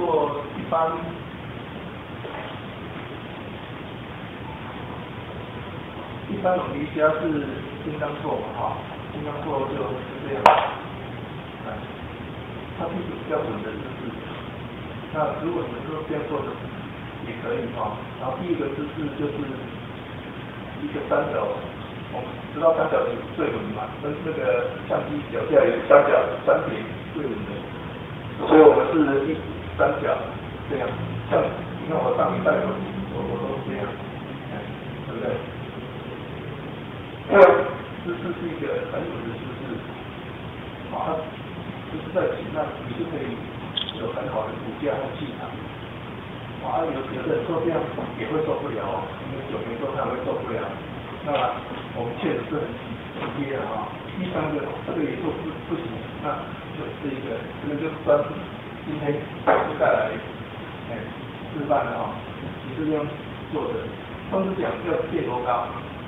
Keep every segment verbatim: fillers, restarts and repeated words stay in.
做一般一般我们瑜伽是金刚坐嘛，哈，金刚坐就是这样，啊，它是一个标准的姿势。那如果你们说这样做的也可以哈。然后第一个姿势就是一个三角，我们知道三角形最稳嘛，跟那个相机脚下有三角三点最稳的，所以我们是一三角这样，像你看我上一代我我我都是这样，哎，对不对？这个姿势是一个很稳的姿势，啊，就是在起那你就可以有很好的骨架和气场。啊，有有的人做这样也会受不了哦，因为久没做他会受不了。那我们确实是很体贴的哈。第三个，这个也做不不行，那就是一个，这个就专今天就带来哎示范的哈。你是这样做的，上次讲要垫多高？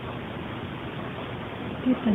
一分。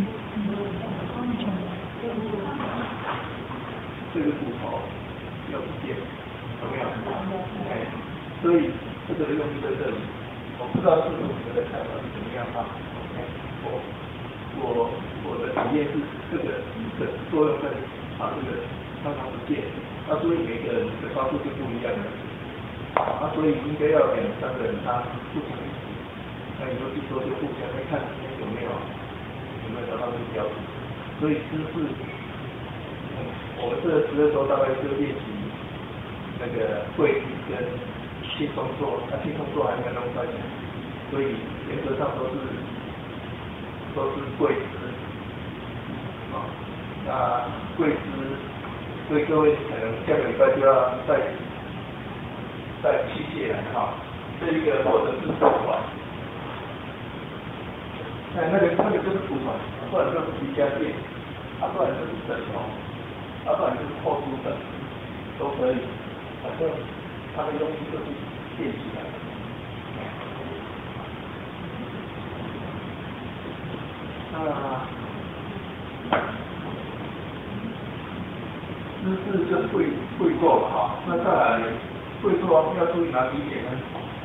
这个骨头要垫，怎么样？哎。所以这个用意在这里，我不知道是不是你们的看法是怎么样啊？我我我的体验是这个的作用在啊这个常常不见，那所以每个人的高度就不一样的，啊所以应该要两三个人他互相一起，那你说去说就互相会看有没有有没有达到这个标准，所以姿势，嗯，我们这十二周大概就练习那个跪姿跟轻松做，那轻松做还没有那么快讲，所以原则上都是都是跪姿，啊，那跪姿，所以各位可能下个礼拜就要带带器械来哈，这一个或者是骨环，哎，那个那个就是骨环，不然就是瑜伽垫，啊，不然就是枕头，啊，不然就是后凸枕，都可以，反正它的用意就是垫起来。那姿势就跪跪坐嘛哈，那再来跪坐要注意哪几点呢？